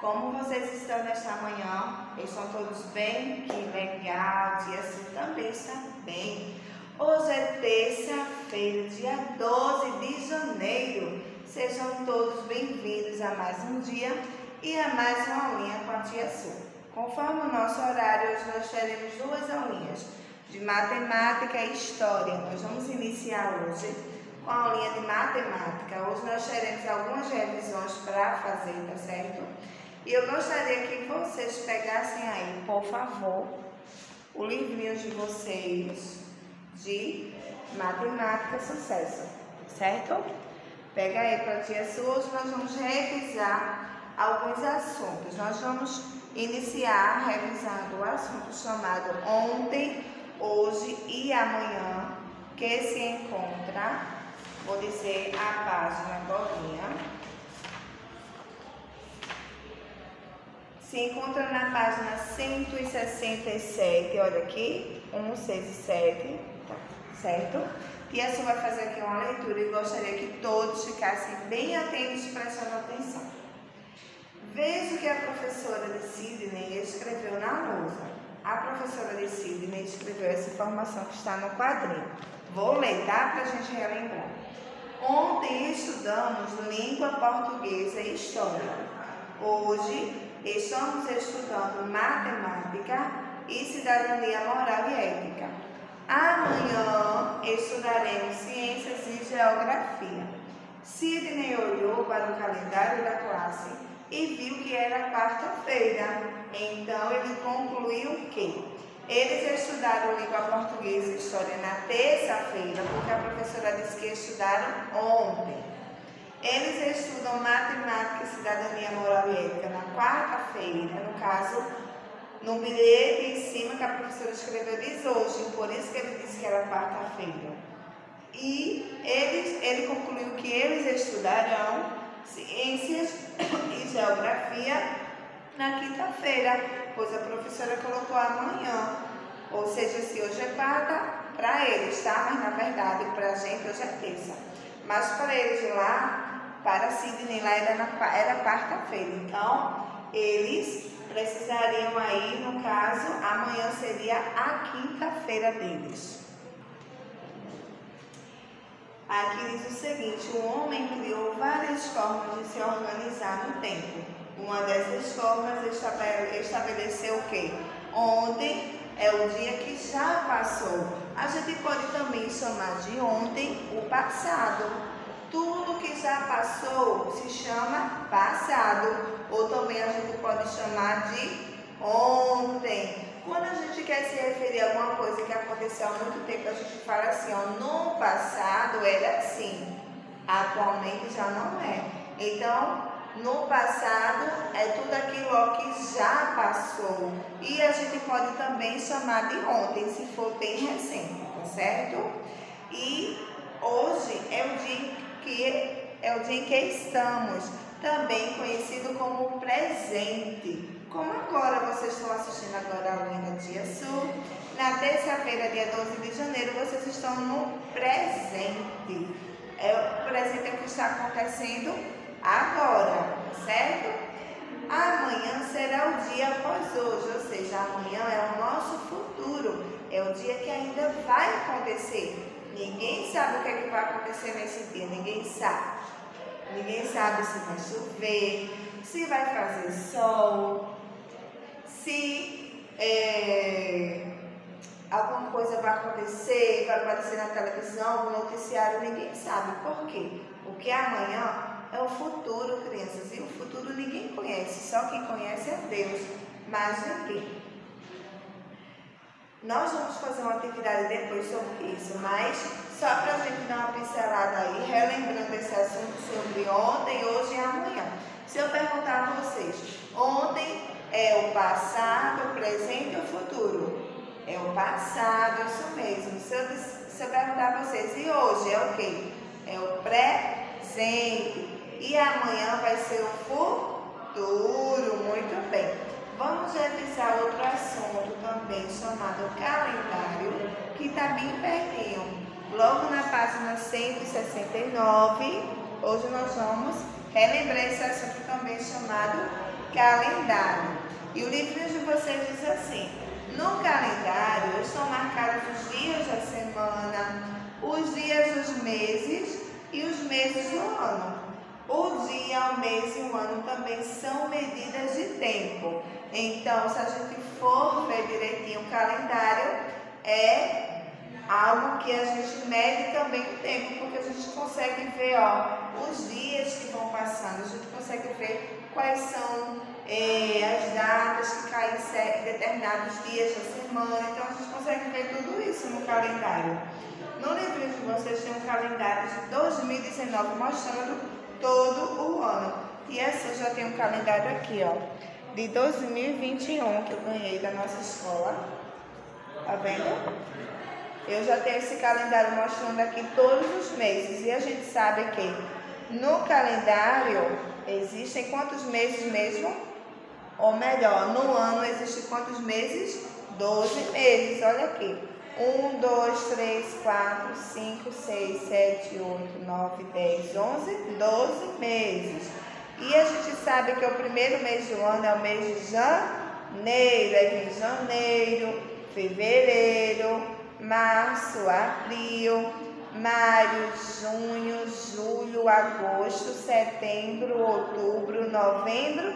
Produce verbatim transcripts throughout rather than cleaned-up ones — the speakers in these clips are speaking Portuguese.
Como vocês estão nesta manhã? Estão todos bem? Que legal! O dia sul também está bem. Hoje é terça-feira, dia doze de janeiro. Sejam todos bem-vindos a mais um dia e a mais uma aulinha com a Tia Su. Conforme o nosso horário, hoje nós teremos duas aulinhas de matemática e história. Nós vamos iniciar hoje com a aulinha de matemática. Hoje nós teremos algumas revisões para fazer, tá certo? E eu gostaria que vocês pegassem aí, por favor, o livrinho de vocês de matemática sucesso, certo? Pega aí para a Tia Su. Hoje nós vamos revisar alguns assuntos. Nós vamos iniciar revisando o assunto chamado ontem, hoje e amanhã, que se encontra, vou dizer a página todinha, se encontra na página cento e sessenta e sete, olha aqui, um, seis e sete, tá, certo? E a Su vai fazer aqui uma leitura e gostaria que todos ficassem bem atentos e prestando atenção. Veja o que a professora de Sidney escreveu na lousa. A professora de Sidney escreveu essa informação que está no quadrinho. Vou ler, tá? Para a gente relembrar. Ontem estudamos língua portuguesa e história. Hoje estamos estudando matemática e cidadania moral e ética. Amanhã estudaremos ciências e geografia. Sidney olhou para o calendário da classe e viu que era quarta-feira. Então ele concluiu que eles estudaram língua portuguesa e história na terça-feira, porque a professora disse que estudaram ontem. Eles estudam matemática e cidadania moral e ética na quarta-feira, no caso, no bilhete em cima que a professora escreveu diz hoje, por isso que ele disse que era quarta-feira. E eles, ele concluiu que eles estudarão ciências e geografia na quinta-feira, pois a professora colocou amanhã, ou seja, se hoje é quarta, para eles, tá? Mas na verdade, para a gente, hoje é terça. Mas para eles lá, para Sidney lá era, na, era quarta-feira, então eles precisariam aí, no caso, amanhã seria a quinta-feira deles. Aqui diz o seguinte: o homem criou várias formas de se organizar no tempo. Uma dessas formas estabeleceu o quê? Ontem é o dia que já passou. A gente pode também chamar de ontem o passado. Tudo que já passou se chama passado. Ou também a gente pode chamar de ontem. Quando a gente quer se referir a alguma coisa que aconteceu há muito tempo, a gente fala assim, ó, no passado era assim, atualmente já não é. Então, no passado é tudo aquilo ó, que já passou. E a gente pode também chamar de ontem, se for bem recente, tá certo? E hoje é o dia que é o dia em que estamos, também conhecido como presente. Como agora vocês estão assistindo agora a aulinha da Tia Su, na terça-feira, dia doze de janeiro, vocês estão no presente. É, o presente é o que está acontecendo agora, certo? Amanhã será o dia após hoje, ou seja, amanhã é o nosso futuro, é o dia que ainda vai acontecer. Ninguém sabe o que, é que vai acontecer nesse dia, ninguém sabe. Ninguém sabe se vai chover, se vai fazer sol, se é, alguma coisa vai acontecer, vai aparecer na televisão, no noticiário, ninguém sabe. Por quê? Porque amanhã é o futuro, crianças, e o futuro ninguém conhece, só quem conhece é Deus, mas ninguém. Nós vamos fazer uma atividade depois sobre isso, mas só para a gente dar uma pincelada aí, relembrando esse assunto sobre ontem, hoje e amanhã. Se eu perguntar a vocês, ontem é o passado, o presente ou o futuro? É o passado, isso mesmo. Se eu, se eu perguntar a vocês, e hoje é o quê? É o presente. E amanhã vai ser o futuro. Muito bem. Vamos revisar outro assunto também chamado calendário, que está bem pertinho. Logo na página cento e sessenta e nove, hoje nós vamos relembrar esse assunto também chamado calendário. E o livrinho de vocês diz assim: no calendário estão marcados os dias da semana, os dias dos meses e os meses do ano. O dia, o mês e o ano também são medidas de tempo. Então, se a gente for ver direitinho o calendário, é algo que a gente mede também o tempo, porque a gente consegue ver, ó, os dias que vão passando, a gente consegue ver quais são eh, as datas que caem em determinados dias da semana. Então, a gente consegue ver tudo isso no calendário. No livro de vocês tem um calendário de dois mil e dezenove mostrando todo o ano. E essa eu já tenho um calendário aqui, ó, de dois mil e vinte e um, que eu ganhei da nossa escola. Tá vendo? Eu já tenho esse calendário mostrando aqui todos os meses. E a gente sabe que no calendário existem quantos meses mesmo? Ou melhor, no ano existem quantos meses? doze meses. Olha aqui. um, dois, três, quatro, cinco, seis, sete, oito, nove, dez, onze, doze meses. E a gente sabe que o primeiro mês do ano é o mês de janeiro. Aí vem janeiro, fevereiro, março, abril, maio, junho, julho, agosto, setembro, outubro, novembro,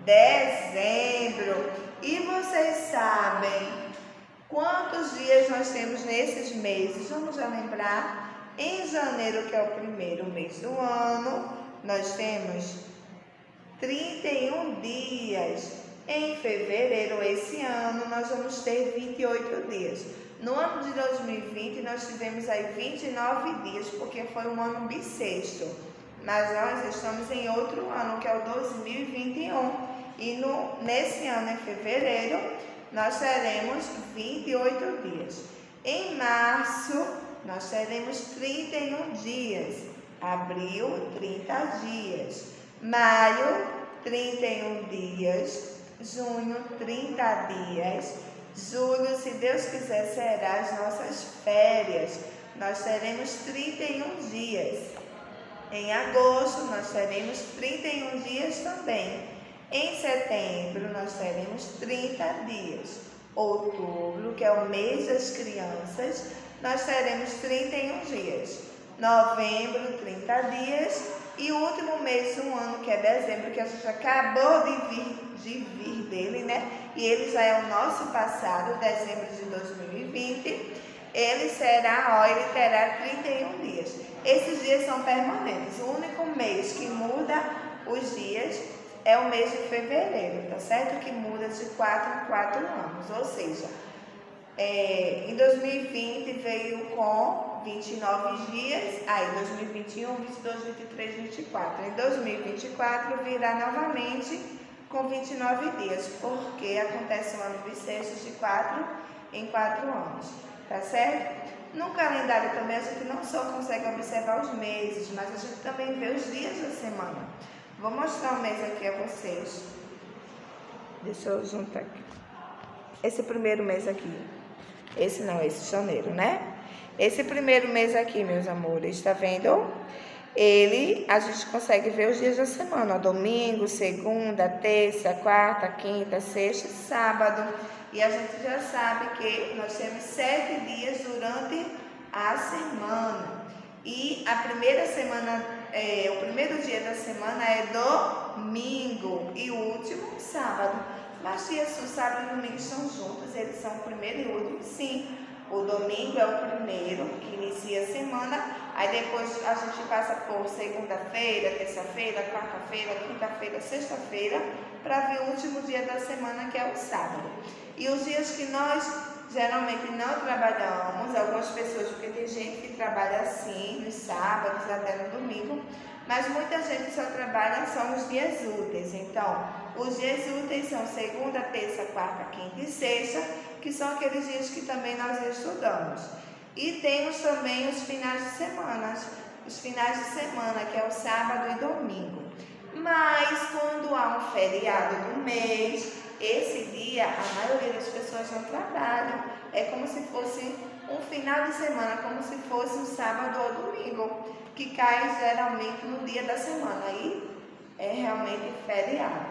dezembro. E vocês sabem quantos dias nós temos nesses meses? Vamos já lembrar. Em janeiro, que é o primeiro mês do ano, nós temos trinta e um dias. Em fevereiro, esse ano, nós vamos ter vinte e oito dias. No ano de dois mil e vinte, nós tivemos aí vinte e nove dias, porque foi um ano bissexto. Mas nós estamos em outro ano, que é o dois mil e vinte e um. E no, nesse ano, em fevereiro, nós teremos vinte e oito dias. Em março, nós teremos trinta e um dias. Abril, trinta dias. Maio, trinta e um dias. Junho, trinta dias. Julho, se Deus quiser, será as nossas férias. Nós teremos trinta e um dias. Em agosto, nós teremos trinta e um dias também. Em setembro, nós teremos trinta dias. Outubro, que é o mês das crianças, nós teremos trinta e um dias. Novembro, trinta dias. E o último mês do ano, que é dezembro, que a gente acabou de vir, de vir dele, né? E ele já é o nosso passado, dezembro de dois mil e vinte. Ele será, ó, ele terá trinta e um dias. Esses dias são permanentes. O único mês que muda os dias é o mês de fevereiro, tá certo? Que muda de quatro em quatro anos. Ou seja, é, em dois mil e vinte veio com vinte e nove dias, aí dois mil e vinte e um, vinte e dois, vinte e três, vinte e quatro. Em dois mil e vinte e quatro virá novamente com vinte e nove dias, porque acontece um ano bissexto de quatro em quatro anos, tá certo? No calendário também a gente não só consegue observar os meses, mas a gente também vê os dias da semana. Vou mostrar o mês aqui a vocês. Deixa eu juntar aqui. Esse primeiro mês aqui. Esse não, esse janeiro, né? Esse primeiro mês aqui, meus amores, tá vendo? Ele, a gente consegue ver os dias da semana. Ó, domingo, segunda, terça, quarta, quinta, sexta e sábado. E a gente já sabe que nós temos sete dias durante a semana. E a primeira semana, é, o primeiro dia da semana é domingo e o último sábado. Mas dias do sábado e domingo estão juntos, eles são o primeiro e o último, sim. O domingo é o primeiro que inicia a semana, aí depois a gente passa por segunda-feira, terça-feira, quarta-feira, quinta-feira, sexta-feira, para ver o último dia da semana, que é o sábado. E os dias que nós geralmente não trabalhamos, algumas pessoas, porque tem gente que trabalha assim, nos sábados, até no domingo, mas muita gente só trabalha só nos dias úteis. Então, os dias úteis são segunda, terça, quarta, quinta e sexta, que são aqueles dias que também nós estudamos. E temos também os finais de semana, os finais de semana, que é o sábado e domingo. Mas quando há um feriado no mês, esse dia a maioria das pessoas não trabalham. É como se fosse um final de semana, como se fosse um sábado ou domingo, que cai geralmente no dia da semana. Aí é realmente feriado.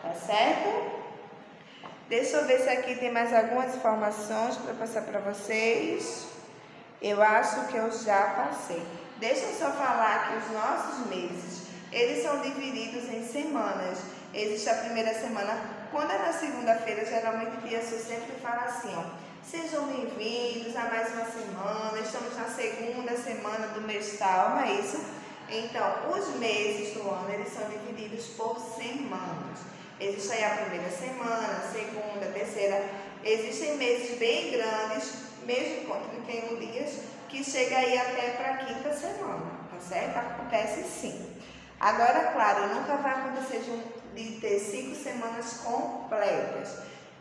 tá certo? Deixa eu ver se aqui tem mais algumas informações para passar para vocês. Eu acho que eu já passei. Deixa eu só falar que os nossos meses, eles são divididos em semanas. Existe a primeira semana, quando é na segunda-feira, geralmente Tia Su sempre fala assim, ó, sejam bem-vindos a mais uma semana, estamos na segunda semana do mês tal, não é isso? Então, os meses do ano, eles são divididos por semanas. Existe aí a primeira semana, a segunda, a terceira. Existem meses bem grandes, mesmo com trinta e um dias, que chega aí até para a quinta semana, tá certo? Acontece sim. Agora, claro, nunca vai acontecer de, de ter cinco semanas completas.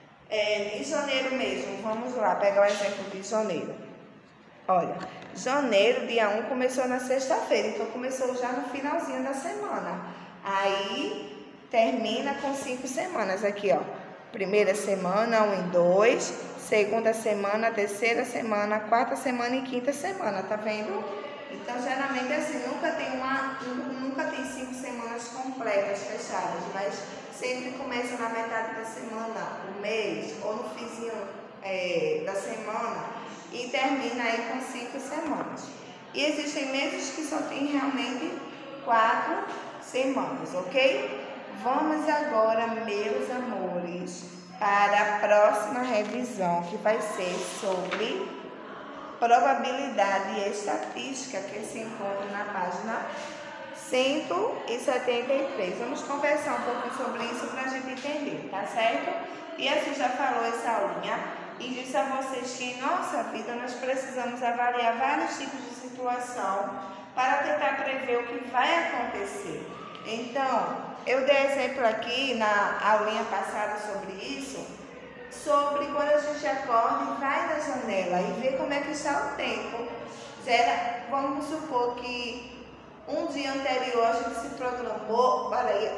É, em janeiro mesmo, vamos lá, pegar o exemplo de janeiro. Olha, janeiro, dia um, começou na sexta-feira, então começou já no finalzinho da semana. Aí termina com cinco semanas aqui, ó. Primeira semana, um e dois. Segunda semana, terceira semana, quarta semana e quinta semana, tá vendo? Então, geralmente assim, nunca tem uma, nunca tem cinco semanas completas fechadas, mas sempre começa na metade da semana, o mês, ou no finzinho é, da semana, e termina aí com cinco semanas. E existem meses que só tem realmente quatro semanas, ok? Vamos agora, meus amores, para a próxima revisão, que vai ser sobre probabilidade e estatística, que se encontra na página cento e setenta e três. Vamos conversar um pouco sobre isso para a gente entender, tá certo? E assim já falou essa aulinha e disse a vocês que em nossa vida nós precisamos avaliar vários tipos de situação para tentar prever o que vai acontecer. Então, eu dei exemplo aqui na aulinha passada sobre isso, sobre quando a gente acorda e vai na janela e vê como é que está o tempo. Gera, vamos supor que um dia anterior a gente se programou para ir,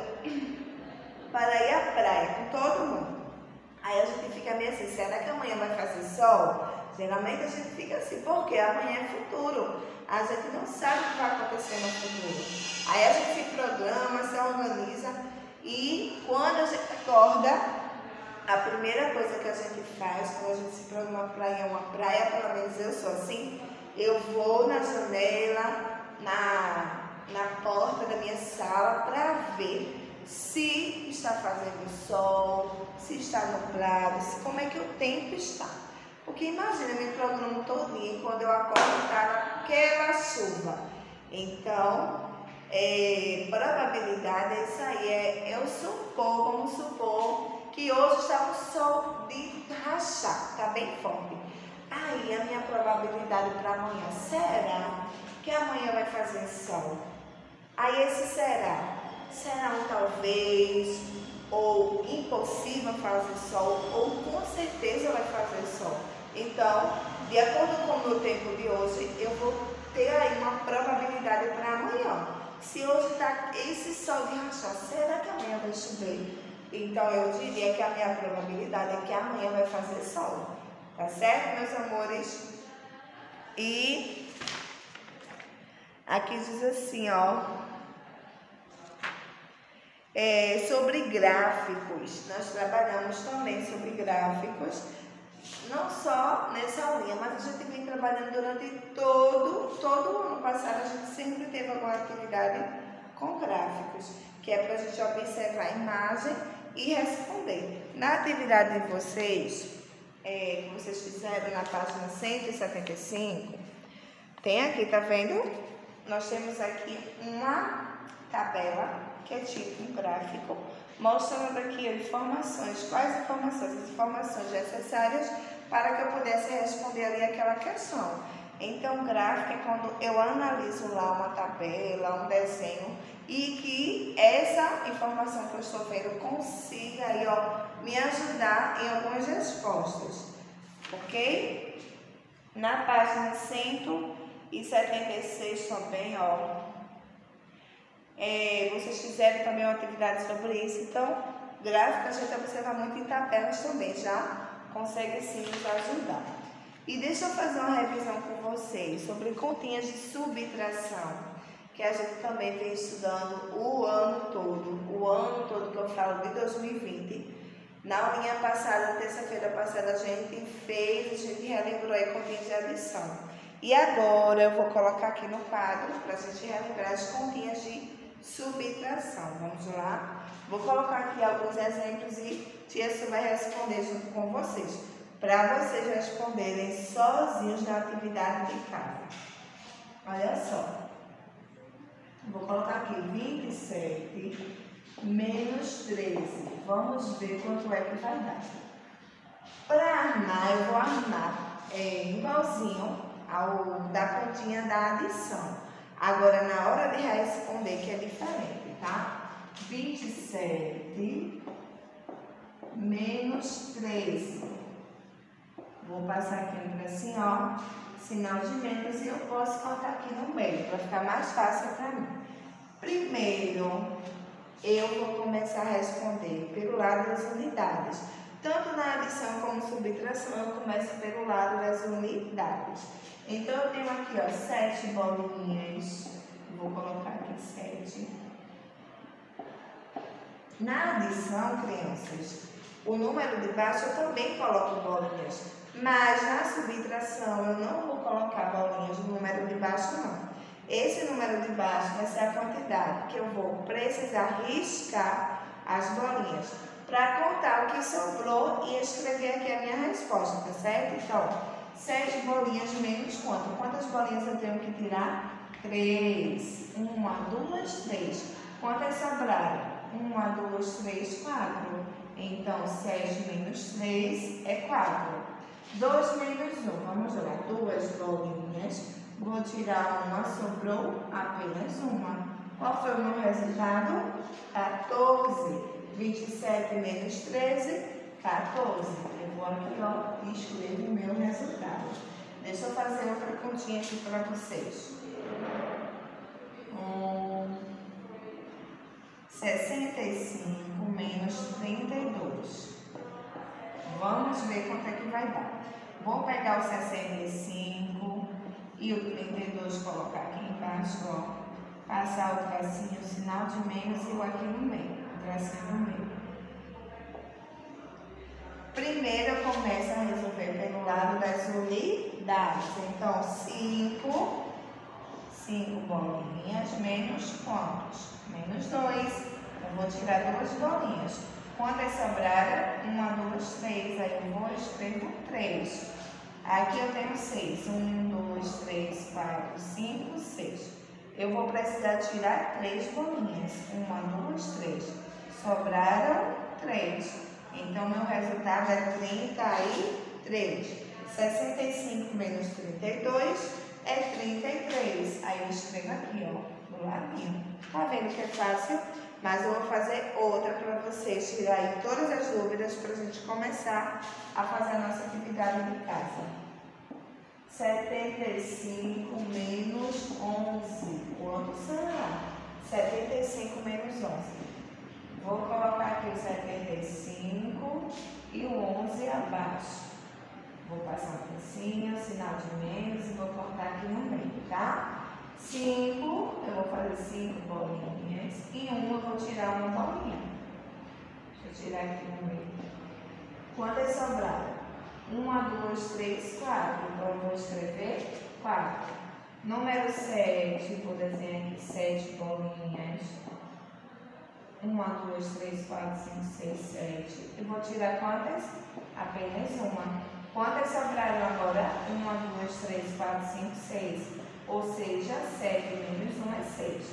para ir à praia com todo mundo. Aí a gente fica meio assim, será que amanhã vai fazer sol? Geralmente a gente fica assim, porque amanhã é futuro. A gente não sabe o que vai acontecer no futuro. Aí a gente se programa, se organiza e quando a gente acorda, a primeira coisa que a gente faz quando a gente se programa para ir a uma praia, pelo menos eu sou assim, eu vou na janela, na, na porta da minha sala para ver se está fazendo sol, se está nublado, se, como é que o tempo está. Porque imagina, eu me programo todinho e quando eu acordo está aquela chuva. Então, é, probabilidade é isso aí, é eu supor, vamos supor que hoje está um sol de rachar, está bem forte. Aí a minha probabilidade para amanhã, será que amanhã vai fazer sol? Aí esse será, será um talvez, ou impossível fazer sol, ou com certeza vai fazer sol. Então, de acordo com o meu tempo de hoje, eu vou ter aí uma probabilidade para amanhã. Se hoje está esse sol de rachar, será que amanhã vai chover? Então, eu diria que a minha probabilidade é que amanhã vai fazer sol. Tá certo, meus amores? E aqui diz assim, ó. É, sobre gráficos. Nós trabalhamos também sobre gráficos. Não só nessa aulinha, mas a gente vem trabalhando durante todo, todo o ano passado. A gente sempre teve alguma atividade com gráficos, que é para a gente observar a imagem e responder. Na atividade de vocês, é, que vocês fizeram na página cento e setenta e cinco, tem aqui, tá vendo? Nós temos aqui uma tabela, que é tipo um gráfico, mostrando aqui informações, quais informações, as informações necessárias para que eu pudesse responder ali aquela questão. Então, gráfico é quando eu analiso lá uma tabela, um desenho, e que essa informação que eu estou vendo consiga aí, ó, me ajudar em algumas respostas, ok? Na página cento e setenta e seis também, ó, é, vocês fizeram também uma atividade sobre isso, então, gráfico a gente observa muito em tabelas também, já consegue sim nos ajudar. E deixa eu fazer uma revisão com vocês sobre continhas de subtração, que a gente também vem estudando o ano todo, o ano todo que eu falo de dois mil e Na aulinha passada, terça-feira passada, a gente fez, a gente relembrou aí continhas de adição. E agora eu vou colocar aqui no quadro para a gente relembrar as continhas de subtração. Vamos lá? Vou colocar aqui alguns exemplos e tia Su vai responder junto com vocês, para vocês responderem sozinhos na atividade de casa. Olha só. Vou colocar aqui vinte e sete menos treze. Vamos ver quanto é que vai dar. Para armar, eu vou armar é, igualzinho ao da continha da adição. Agora, na hora de responder, que é diferente, tá? vinte e sete menos treze. Vou passar aqui assim, ó, sinal de menos, e eu posso colocar aqui no meio, para ficar mais fácil para mim. Primeiro, eu vou começar a responder pelo lado das unidades. Tanto na adição como subtração, eu começo pelo lado das unidades. Então, eu tenho aqui, ó, sete bolinhas. Vou colocar aqui sete. Na adição, crianças, o número de baixo eu também coloco bolinhas. Mas na subtração, eu não vou colocar bolinhas no número de baixo, não. Esse número de baixo vai ser a quantidade que eu vou precisar riscar as bolinhas para contar o que sobrou e escrever aqui a minha resposta, tá certo? Então, sete bolinhas menos quanto? Quantas bolinhas eu tenho que tirar? Três. Uma, duas, três. Quantas sobraram? Uma, duas, três, quatro. Então, sete menos três é quatro. dois menos um. Vamos lá. Duas bolinhas. Vou tirar uma, sobrou apenas uma. Qual foi o meu resultado? quatorze. vinte e sete menos treze, quatorze. Eu vou aqui, ó, e escrevo o meu resultado. Deixa eu fazer outra continha aqui para vocês. Um, sessenta e cinco menos trinta e dois. Vamos ver quanto é que vai dar. Vou pegar o sessenta e cinco e o trinta e dois, colocar aqui embaixo, ó. Passar o tracinho, o sinal de menos e o aqui no meio. O tracinho no meio. Primeiro eu começo a resolver pelo lado das unidades. Então, cinco. cinco bolinhas menos quantos? Menos dois. Eu vou tirar duas bolinhas. Quantas sobraram? Uma, duas, três. Aí eu vou escrever três. Aqui eu tenho seis. Um, dois, três, quatro, cinco, seis. Eu vou precisar tirar três bolinhas. Uma, duas, três. Sobraram três. Então, meu resultado é trinta e três. sessenta e cinco menos trinta e dois é trinta e três. Aí eu escrevo aqui, ó, do ladinho. Tá vendo que é fácil? Mas eu vou fazer outra para vocês tirarem todas as dúvidas para a gente começar a fazer a nossa atividade de casa. setenta e cinco menos onze. Quanto será? setenta e cinco menos onze. Vou colocar aqui o setenta e cinco e o onze abaixo. Vou passar um tracinho, sinal de menos e vou cortar aqui no meio, tá? cinco, eu vou fazer cinco bolinhas e um eu vou tirar uma bolinha. Deixa eu tirar aqui no meio. Quantas sobraram? uma, duas, três, quatro. Então, eu vou escrever quatro. Número sete, vou desenhar aqui sete bolinhas. uma, duas, três, quatro, cinco, seis, sete. Eu vou tirar quantas? Apenas uma. Quantas sobraram agora? uma, duas, três, quatro, cinco, seis. Ou seja, sete menos um é seis.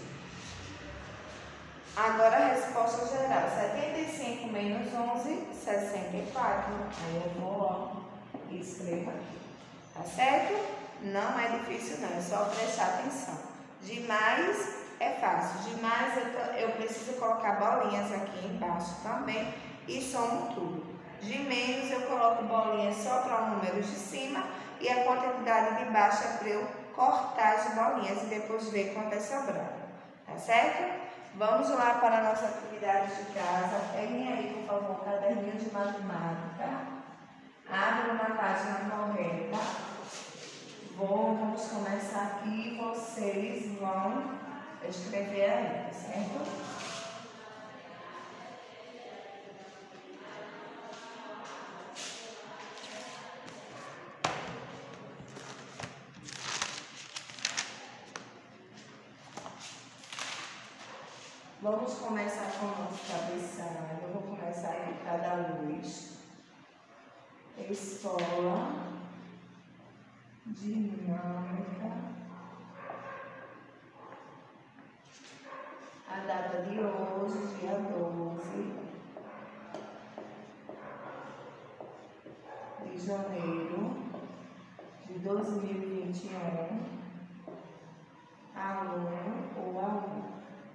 Agora a resposta geral. setenta e cinco menos onze, sessenta e quatro. Aí eu vou, ó, e escrevo aqui. Tá certo? Não é difícil não, é só prestar atenção. De mais é fácil. De mais eu, eu preciso colocar bolinhas aqui embaixo também e somo tudo. De menos eu coloco bolinhas só para o número de cima e a quantidade de baixo é para eu cortar as bolinhas e depois ver quantas sobraram. Tá certo? Vamos lá para a nossa atividade de casa. Peguem aí, por favor, um caderninho de matemática. Abram na página correta. Bom, vamos começar aqui. Vocês vão escrever aí, tá certo? Vamos começar com o nosso cabeçalho. Eu vou começar aqui cada luz. Escola Dinâmica. A data de hoje, dia doze de janeiro de dois mil e vinte e um. Aluno ou aluna.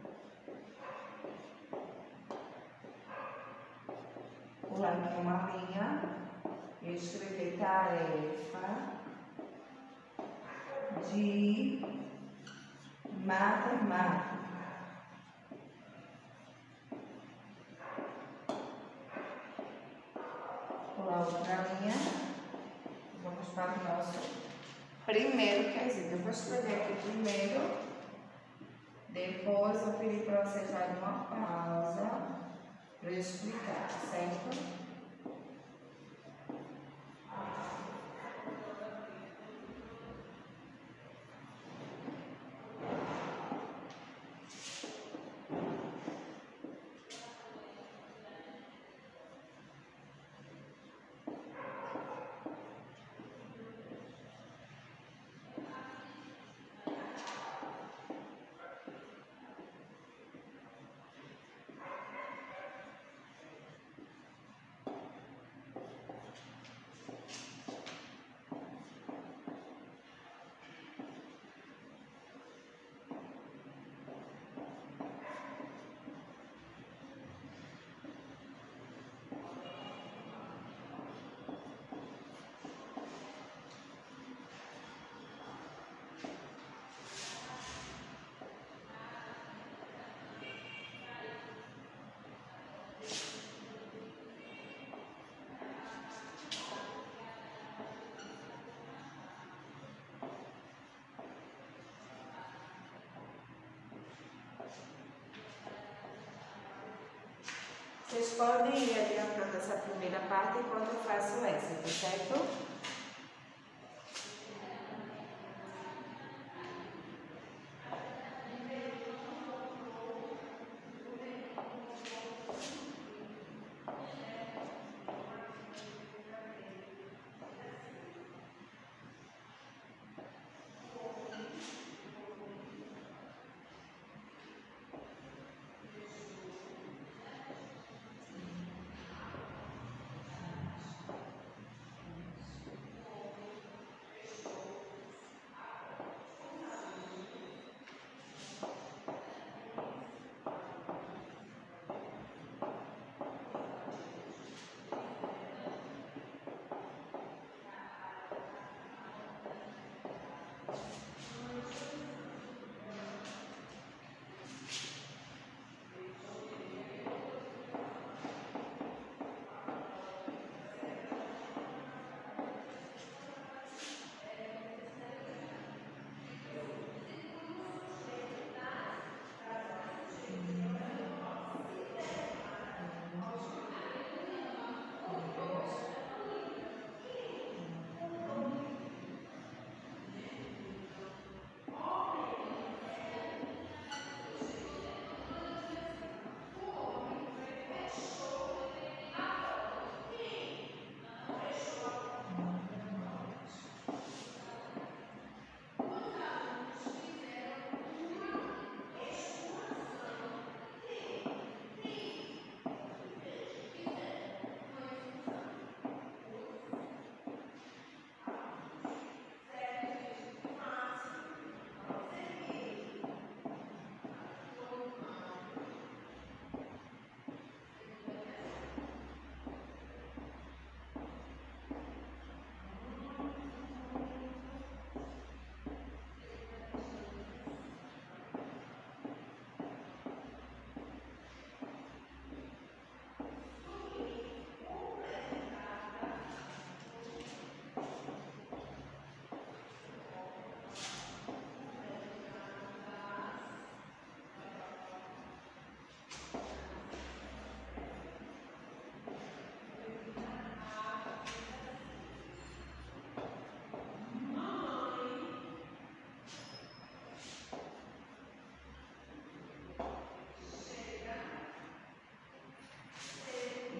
Pular aqui uma linha e escrever tarefa de matemática. Pular outra linha. Vamos para o nosso primeiro quesito. Eu vou escrever aqui primeiro, depois eu pedir para vocês darem uma pausa para eu explicar, certo? Vocês podem ir adiantando essa primeira parte enquanto eu faço essa, tá certo?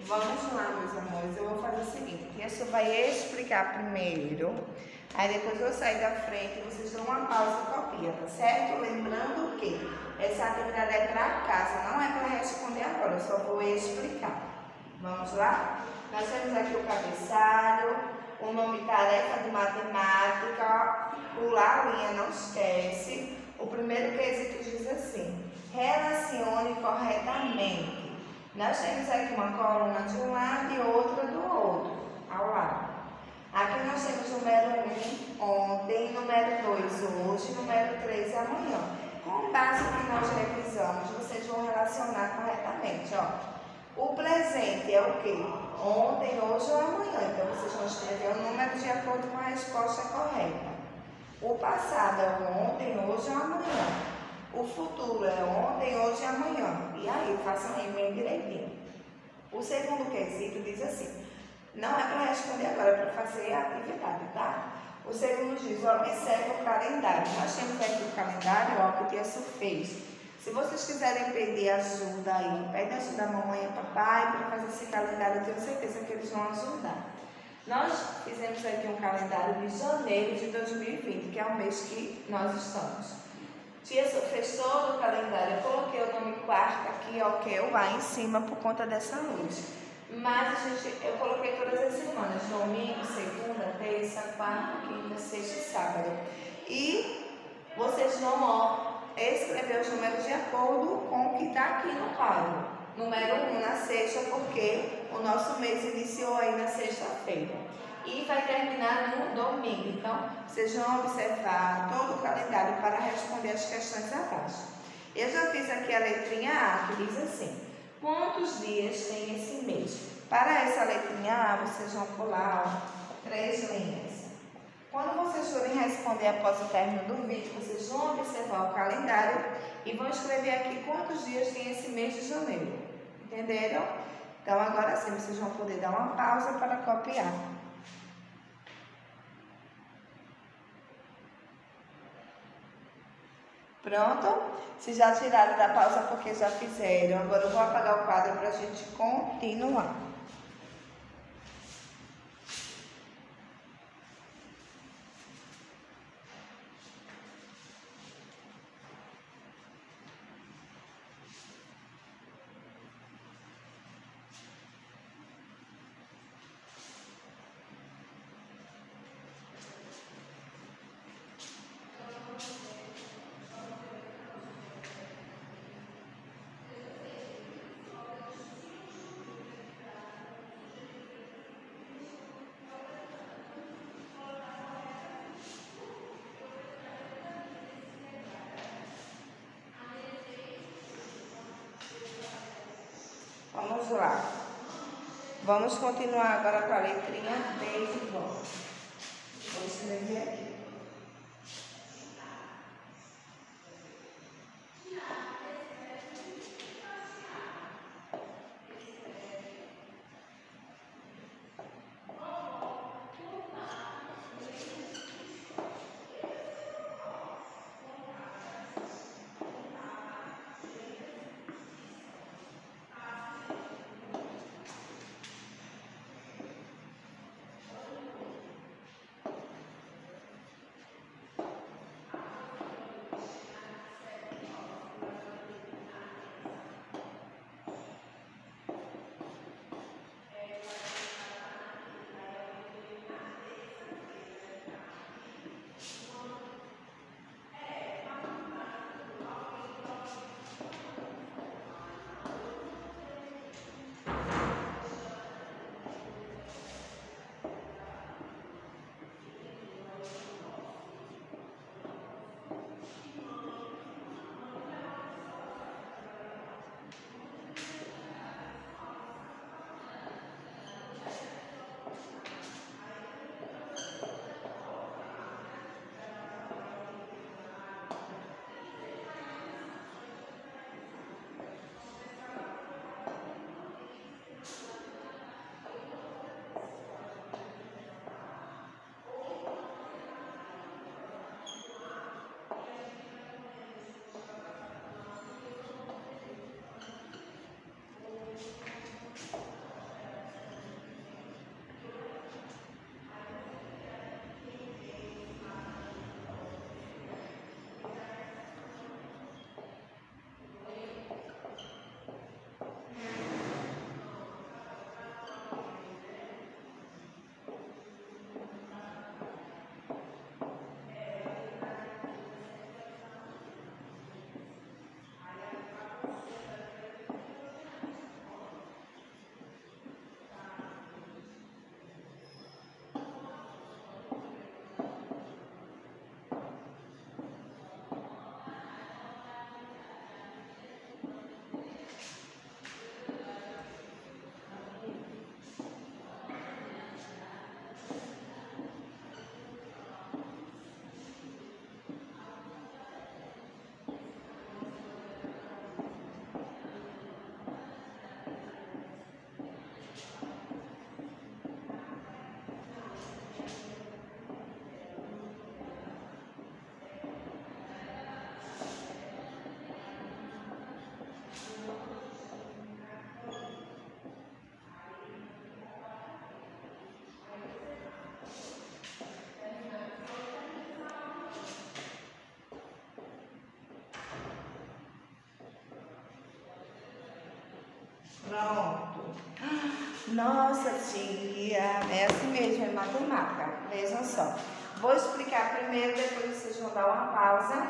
Vamos lá, meus amores, eu vou fazer o seguinte, a Tia vai explicar primeiro, aí depois eu sair da frente e vocês dão uma pausa e copia, tá certo? Lembrando que essa atividade é para casa, não é para responder agora, eu só vou explicar. Vamos lá? Nós temos aqui o cabeçalho, o nome tarefa de matemática, pular a linha, não esquece. O primeiro quesito diz assim, relacione corretamente. Nós temos aqui uma coluna de um lado e outra do outro, ao lado. Aqui nós temos número um, ontem, número dois, hoje, número três, amanhã. Com base no que nós revisamos, vocês vão relacionar corretamente, ó. O presente é o quê? Ontem, hoje ou amanhã. Então, vocês vão escrever o número de acordo com a resposta correta. O passado é o ontem, hoje ou amanhã. O futuro é ontem, hoje e amanhã. E aí, façam aí bem direitinho. O segundo quesito diz assim, não é para responder agora, é para fazer a atividade, tá? O segundo diz, observe o calendário. Nós temos aqui o calendário, ó, que o Tia fez. Se vocês quiserem pedir ajuda aí, pede ajuda a mamãe e a papai para fazer esse calendário, eu tenho certeza que eles vão ajudar. Nós fizemos aqui um calendário de janeiro de dois mil e vinte, que é o mês que nós estamos. Tia fez todo o calendário, eu coloquei o nome quarta aqui, ó, que é o A em cima por conta dessa luz. Mas a gente, eu coloquei todas as semanas, domingo, segunda, terça, quarta, quinta, sexta e sábado. E vocês vão, ó, escrever os números de acordo com o que está aqui no quadro. Número um na sexta, porque o nosso mês iniciou aí na sexta-feira. E vai terminar no domingo. Então, vocês vão observar todo o calendário para responder as questões abaixo. Eu já fiz aqui a letrinha A, que diz assim, quantos dias tem esse mês? Para essa letrinha A, vocês vão pular, ó, três linhas. Quando vocês forem responder após o término do vídeo, vocês vão observar o calendário e vão escrever aqui quantos dias tem esse mês de janeiro. Entenderam? Então, agora sim, vocês vão poder dar uma pausa para copiar. Pronto? Se já tiraram da pausa porque já fizeram, agora eu vou apagar o quadro para a gente continuar. Vamos lá. Vamos continuar agora com a letrinha B de volta. Vou escrever aqui. Pronto. Nossa, tia, é assim mesmo, é matemática. Vejam só. Vou explicar primeiro, depois vocês vão dar uma pausa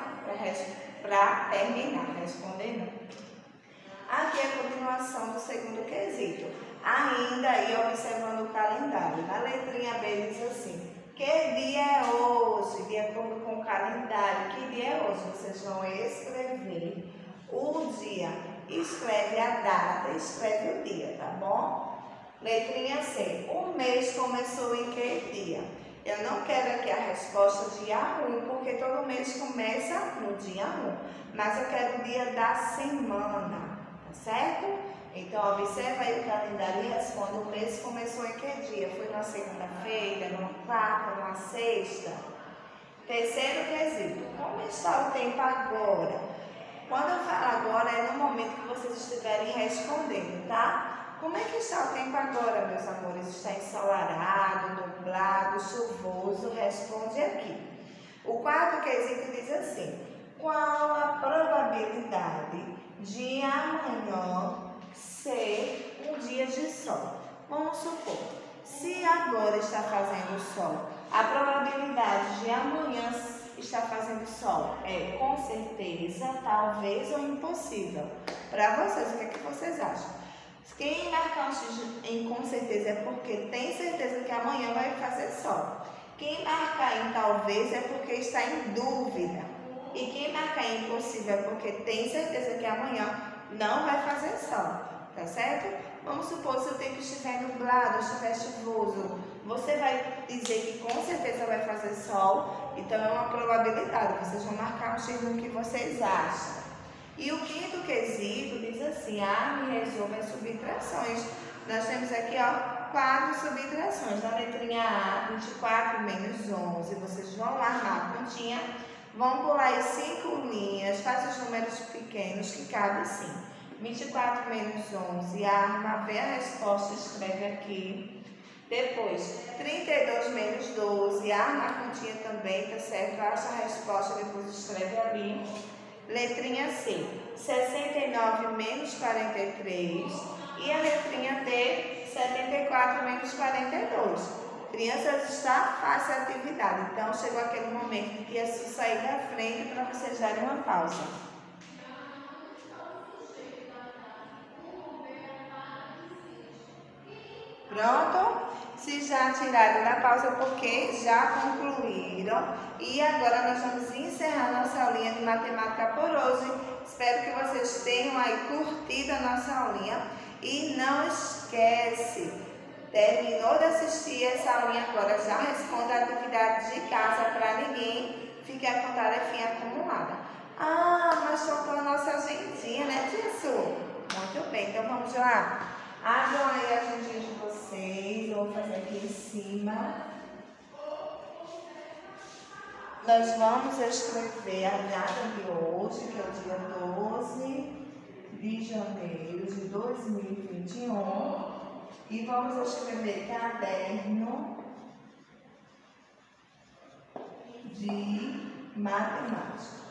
para terminar, respondendo. Aqui é a continuação do segundo quesito. Ainda aí, observando o calendário. Na letrinha B diz assim: que dia é hoje? De acordo com o calendário, que dia é hoje? Vocês vão escrever o dia. Escreve a data, escreve o dia, tá bom? Letrinha C. O mês começou em que dia? Eu não quero aqui a resposta dia um, porque todo mês começa no dia um. Mas eu quero o dia da semana, tá certo? Então, observa aí o calendário e responde. O mês começou em que dia? Foi na segunda-feira, numa quarta, numa sexta? Terceiro quesito. Como está o tempo agora? Quando eu falo agora, é no momento que vocês estiverem respondendo, tá? Como é que está o tempo agora, meus amores? Está ensolarado, nublado, chuvoso? Responde aqui. O quarto quesito diz assim: qual a probabilidade de amanhã ser um dia de sol? Vamos supor, se agora está fazendo sol, a probabilidade de amanhã está fazendo sol é com certeza, talvez ou impossível. Para vocês, o que é que vocês acham? Quem marcar um X em com certeza é porque tem certeza que amanhã vai fazer sol. Quem marcar em talvez é porque está em dúvida. E quem marcar em impossível é porque tem certeza que amanhã não vai fazer sol. Tá certo? Vamos supor, se o tempo estiver nublado, estiver chuvoso, você vai dizer que com certeza vai fazer sol. Então é uma probabilidade. Vocês vão marcar um X no que vocês acham. E o quinto quesito diz assim: ah, me resolva as subtrações. Nós temos aqui, ó, quatro subtrações. Na letrinha A, vinte e quatro menos onze. Vocês vão lá na continha, vão pular as cinco linhas, faz os números pequenos que cabe sim. vinte e quatro menos onze, arma, vê a resposta, escreve aqui. Depois, trinta e dois menos doze, arma a continha também, tá certo? Acha a resposta, depois escreve ali. Letrinha C, sessenta e nove menos quarenta e três. E a letrinha D, setenta e quatro menos quarenta e dois. Crianças, está fácil a atividade. Então, chegou aquele momento que ia sair da frente para vocês darem uma pausa. Pronto? Se já tiraram da pausa, porque já concluíram. E agora nós vamos encerrar nossa aulinha de matemática por hoje. Espero que vocês tenham aí curtido a nossa aulinha. E não esquece, terminou de assistir essa aulinha agora, já responda a atividade de casa para ninguém ficar com tarefinha acumulada. Ah, mas faltou a nossa agendinha, né, Tissu? Muito bem, então vamos lá. Abram aí a agendinha de vocês, eu vou fazer aqui em cima. Nós vamos escrever a data de hoje, que é o dia doze de janeiro de dois mil e vinte e um. E vamos escrever caderno de matemática.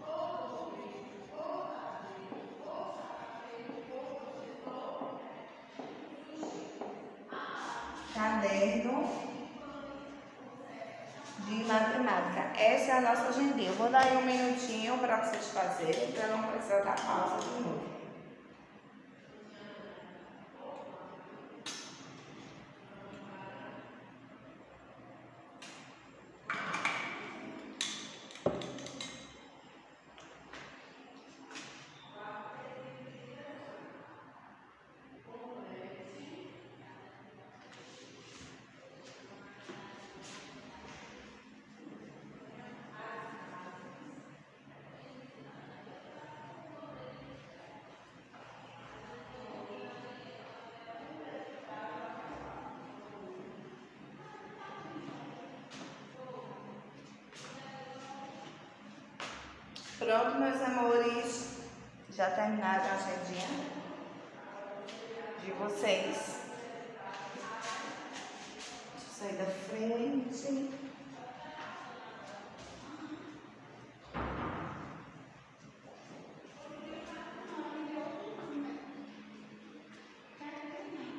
Caderno de matemática. Essa é a nossa agendinha. Eu vou dar aí um minutinho para vocês fazerem, para não precisar dar pausa de novo. Pronto, meus amores, já terminaram a agendinha de vocês. Deixa eu sair da frente.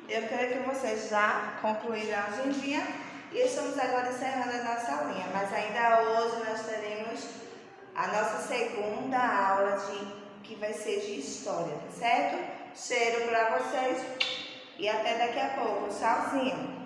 Eu creio que vocês já concluíram hoje em dia e estamos agora encerrando a nossa aulinha, mas ainda hoje nós teremos a nossa segunda aula de que vai ser de história, tá certo? Cheiro para vocês e até daqui a pouco. Tchauzinho!